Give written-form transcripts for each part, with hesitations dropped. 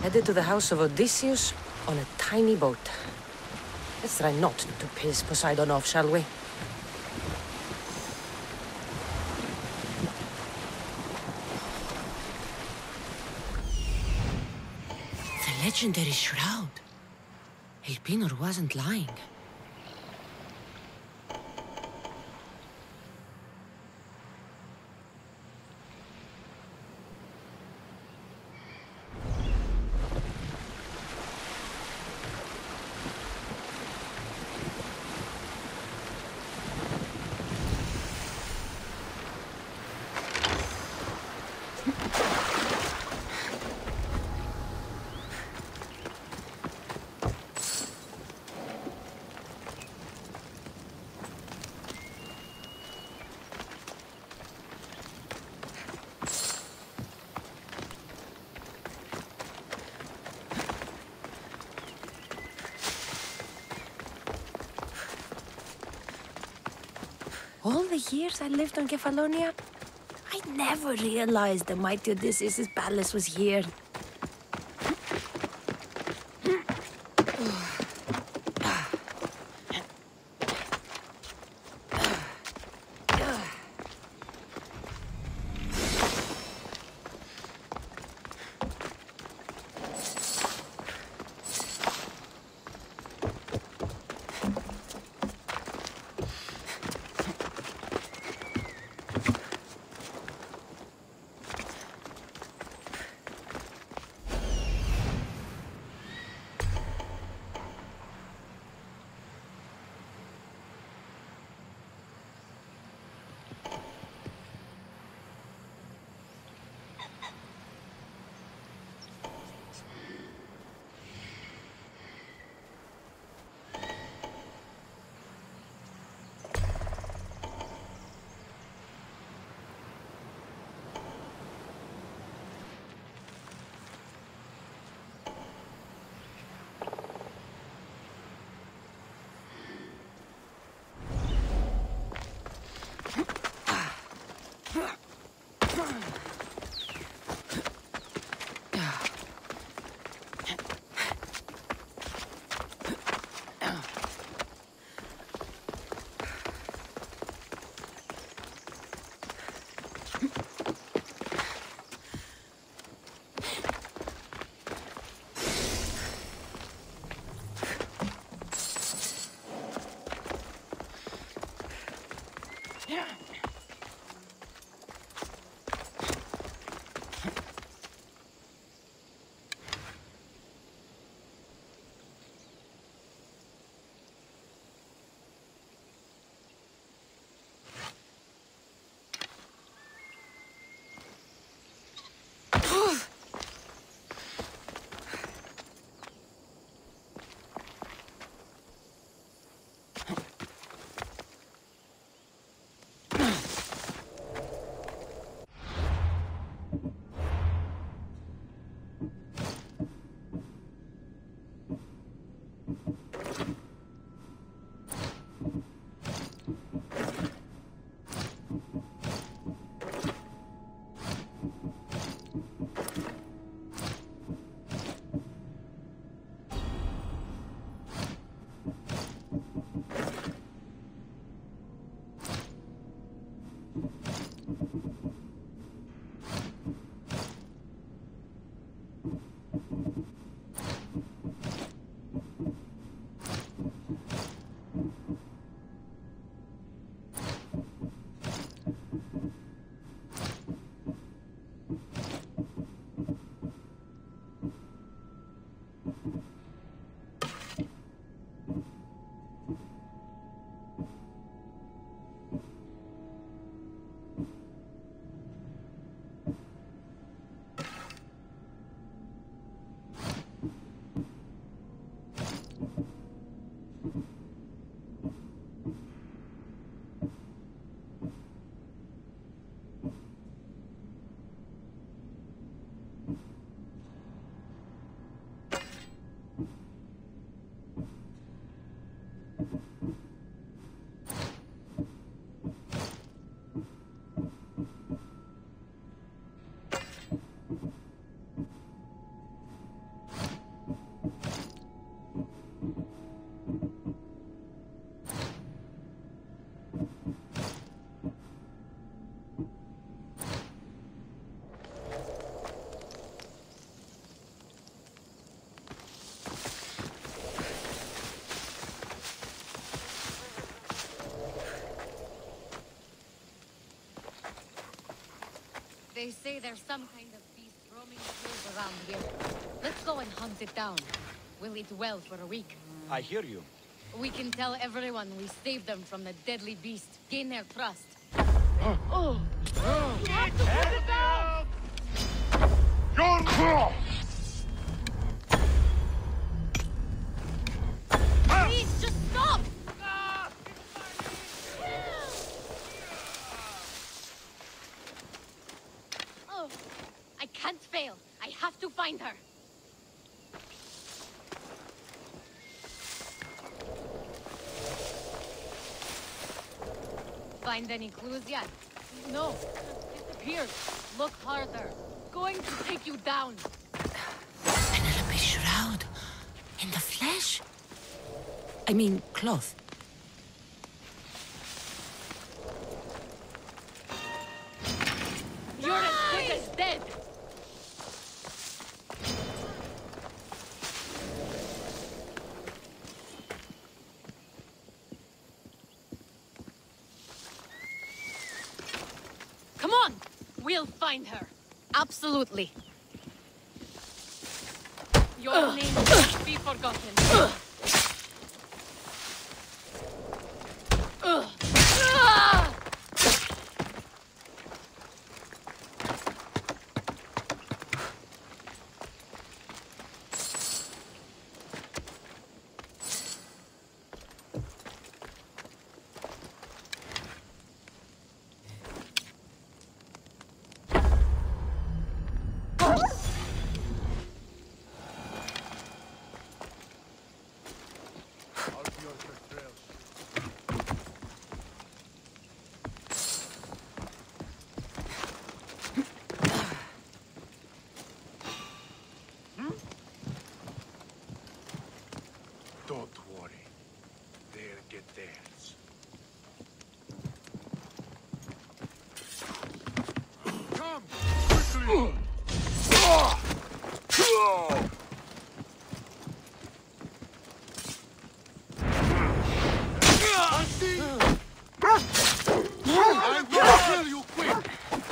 headed to the house of Odysseus on a tiny boat. Let's try not to piss Poseidon off, shall we? The legendary shroud. Elpenor wasn't lying. All the years I lived on Kefalonia, I never realized the mighty Odysseus' palace was here. They say there's some kind of beast roaming the hills around here. Let's go and hunt it down. We'll eat well for a week. I hear you. We can tell everyone we saved them from the deadly beast. Gain their trust. Oh! You have to put it down! Please, just stop! Oh, I can't fail. I have to find her. Find any clues yet? No, just disappeared. Look harder. Going to take you down. Penelope Shroud. In the flesh? I mean, cloth. You're as good as dead. Come on! We'll find her. Absolutely. Your name won't be forgotten. Don't worry. They'll get theirs. Come! Quickly! I'm gonna kill you quick!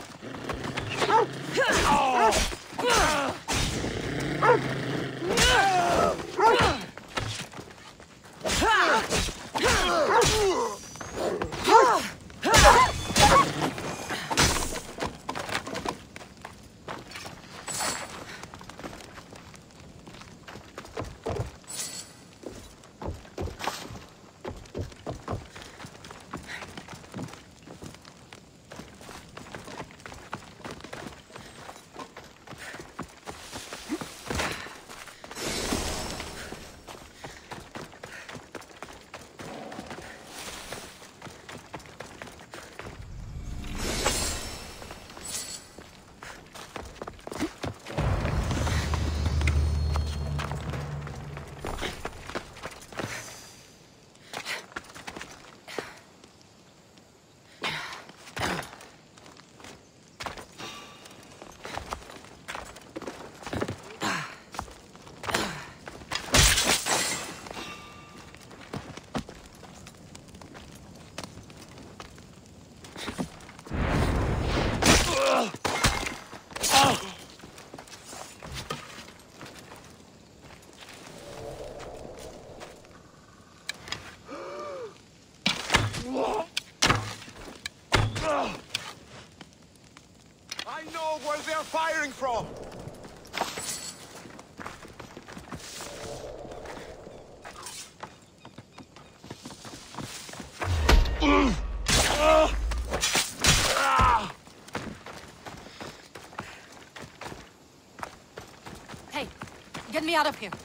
I know where they're firing from! Hey, get me out of here.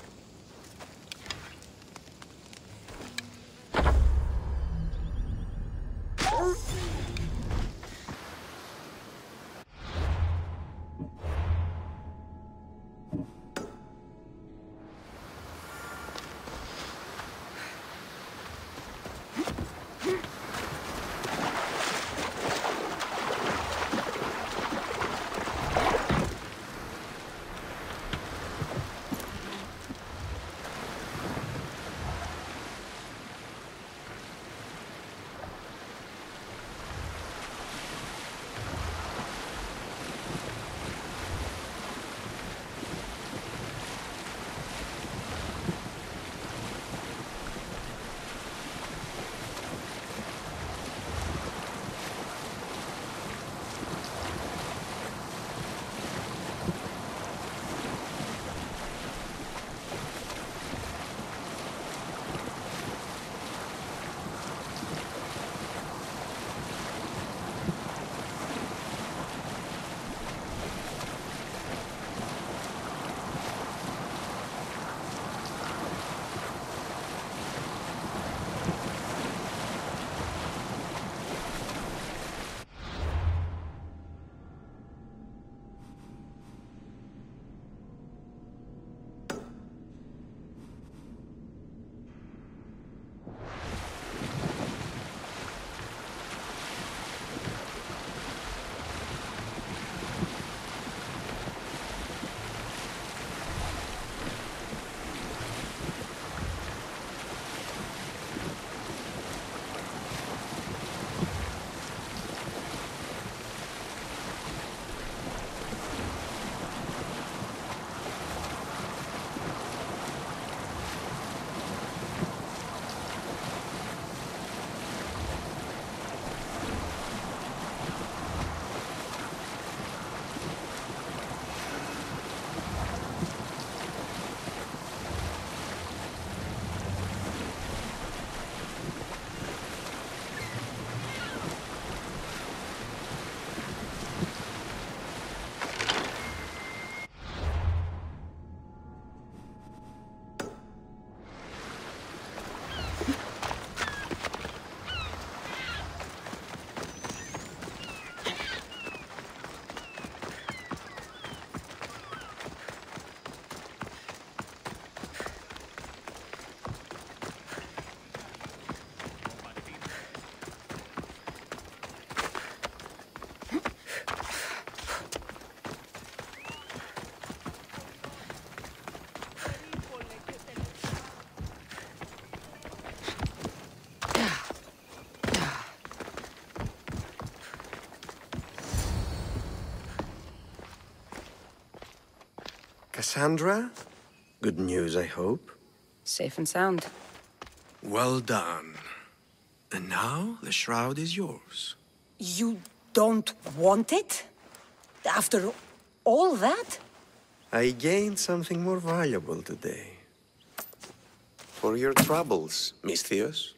Cassandra? Good news, I hope. Safe and sound. Well done. And now, the shroud is yours. You don't want it? After all that? I gained something more valuable today. For your troubles, Misthios.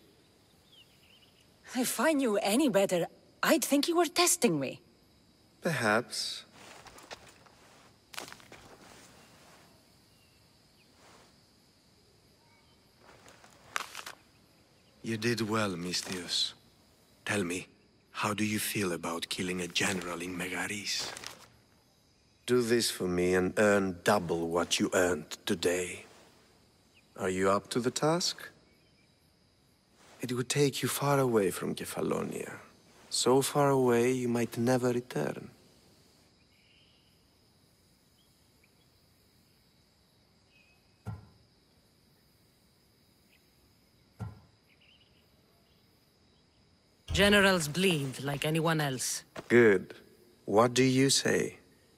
If I knew any better, I'd think you were testing me. Perhaps. You did well, Misthios. Tell me, how do you feel about killing a general in Megaris? Do this for me and earn double what you earned today. Are you up to the task? It would take you far away from Kefalonia. So far away you might never return. Generals bleed like anyone else. Good. What do you say?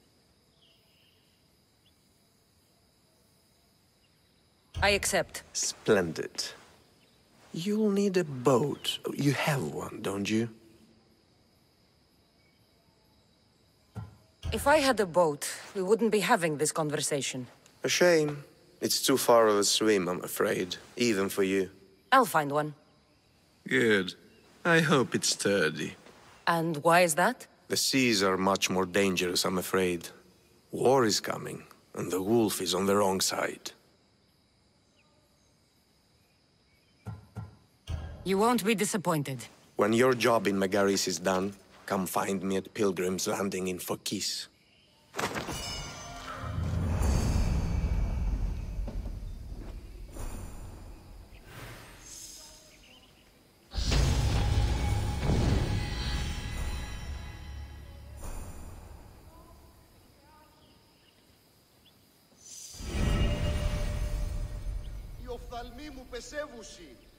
I accept. Splendid. You'll need a boat. You have one, don't you? If I had a boat, we wouldn't be having this conversation. A shame. It's too far of a swim, I'm afraid. Even for you. I'll find one. Good. I hope it's sturdy. And why is that? The seas are much more dangerous, I'm afraid. War is coming, and the wolf is on the wrong side. You won't be disappointed. When your job in Megaris is done, come find me at Pilgrim's Landing in Phokis. Οι οφθαλμοί μου πεσεύουσι.